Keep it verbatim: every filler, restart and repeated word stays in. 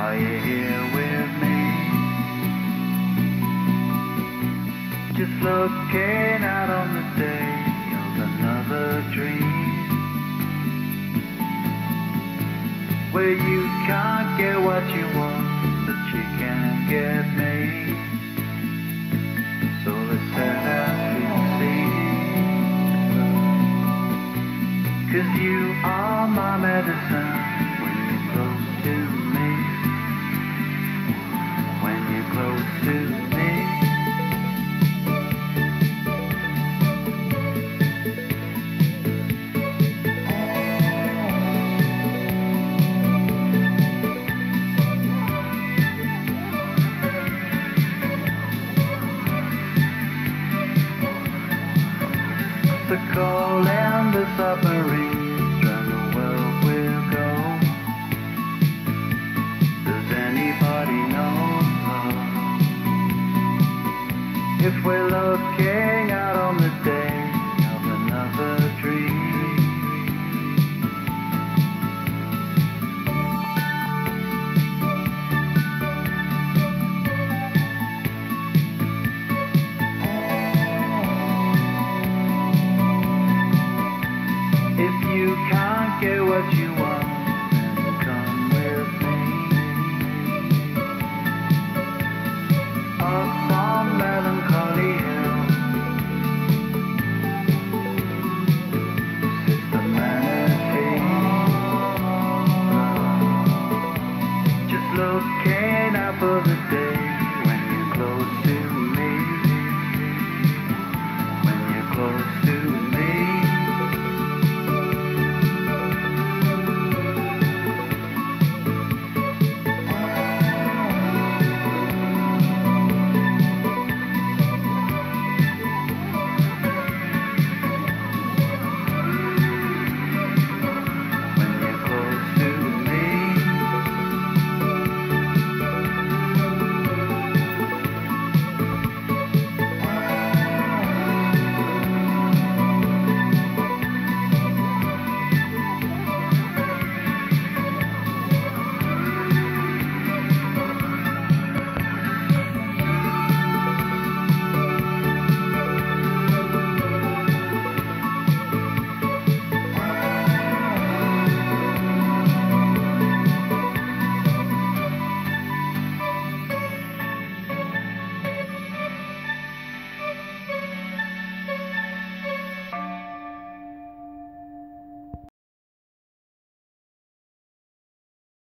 Are you here with me? Just looking out on the day of another dream, where you can't get what you want, but you can get me. So let's head out to sea, 'cause you are my medicine when you're close to me. When you're close to me. The coal and the submarines round the world will go. Does anybody know if we're looking out on the day of another dream? If you can't get what you want, then come with me. Up on Melancholy Hill sits the manatee, just looking out for the day when you're close to me. When you're close to me.